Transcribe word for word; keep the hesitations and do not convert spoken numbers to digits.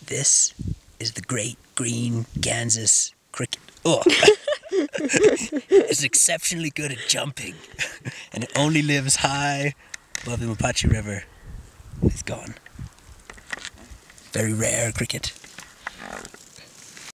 This is the great green Kansas cricket. Oh. It's exceptionally good at jumping, and it only lives high above the Mapacho River. It's gone. Very rare cricket.